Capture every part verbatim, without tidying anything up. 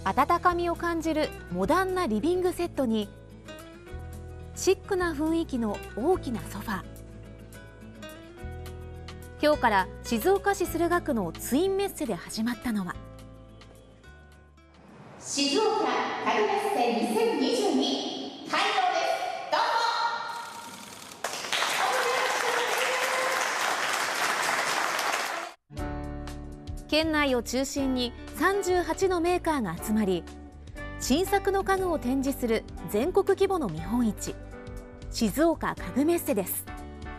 温かみを感じるモダンなリビングセットにシックな雰囲気の大きなソファー。今日から静岡市駿河区のツインメッセで始まったのは静岡家具メッセにせんにじゅうに開業です。どうぞ。 県内を中心にさんじゅうはちのメーカーが集まり、新作の家具を展示する全国規模の見本市、静岡家具メッセです。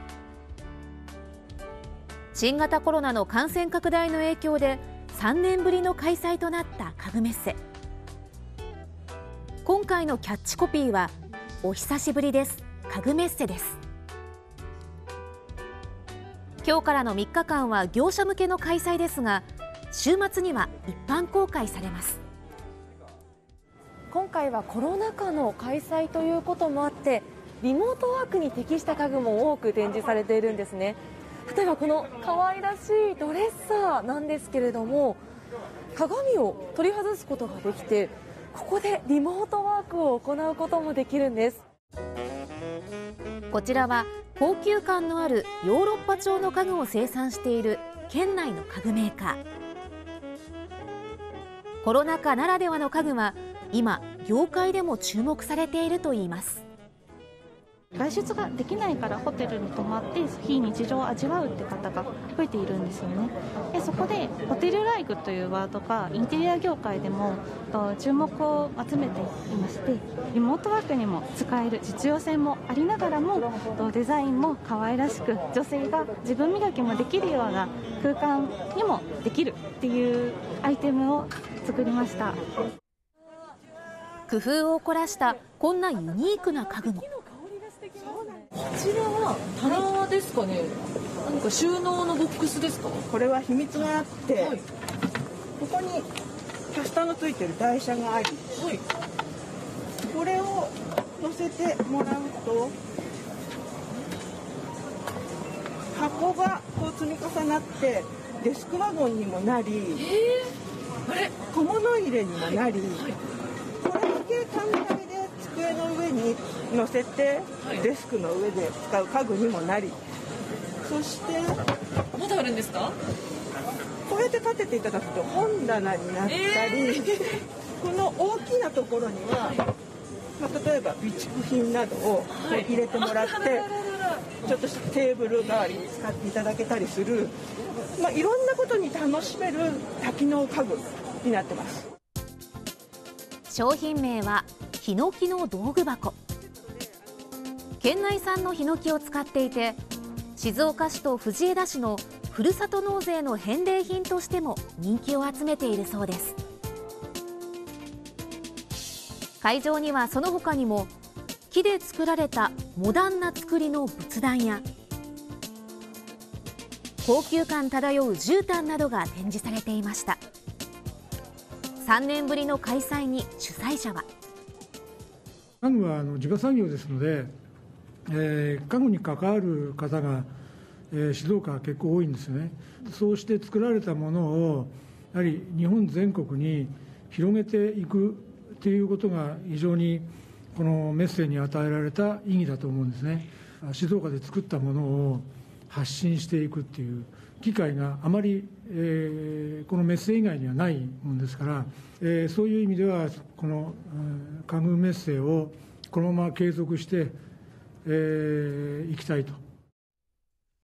新型コロナの感染拡大の影響でさんねんぶりの開催となった家具メッセ。今回のキャッチコピーはお久しぶりです家具メッセです。今日からのみっかかんは業者向けの開催ですが、週末には一般公開されます。 今回はコロナ禍の開催ということもあって、リモートワークに適した家具も多く展示されているんですね。例えばこの可愛らしいドレッサーなんですけれども、鏡を取り外すことができて、ここでリモートワークを行うこともできるんです。 こちらは高級感のあるヨーロッパ調の家具を生産している県内の家具メーカー。コロナ禍ならではの家具は今業界でも注目されているといいます。 外出ができないからホテルに泊まって非日常を味わうって方が増えているんですよね。でそこでホテルライクというワードがインテリア業界でも注目を集めていまして、リモートワークにも使える実用性もありながらもデザインも可愛らしく、女性が自分磨きもできるような空間にもできるっていうアイテムを作りました。 工夫を凝らしたこんなユニークな家具も。 こちらは棚ですかね。何か収納のボックスですか。 これは秘密があって、はい、ここにキャスターのついてる台車があり、はい、これを乗せてもらうと箱がこう積み重なってデスクワゴンにもなり、 あれ小物入れにもなり、はい、これだけ単体で机の上に乗せてデスクの上で使う家具にもなり、そしてまだあるんですか。 こうやって立てていただくと本棚になったり、えー、この大きなところには、まあ、例えば備蓄品などを入れてもらって、はい、ちょっとしたテーブル代わりに使っていただけたりする、まあ、いろんなことに楽しめる多機能家具になってます。 商品名はヒノキの道具箱。県内産のヒノキを使っていて、静岡市と藤枝市のふるさと納税の返礼品としても人気を集めているそうです。会場にはその他にも木で作られたモダンな作りの仏壇や高級感漂う絨毯などが展示されていました。さんねんぶりの開催に主催者は、 家具はあの地場産業ですので、えー、家具に関わる方が、えー、静岡は結構多いんですよね。そうして作られたものをやはり日本全国に広げていくということが非常にこのメッセに与えられた意義だと思うんですね。静岡で作ったものを発信していくっていう機会があまり、えー、このメッセ以外にはないものですから、えー、そういう意味ではこの、えー、家具メッセをこのまま継続してい、えー、きたいと。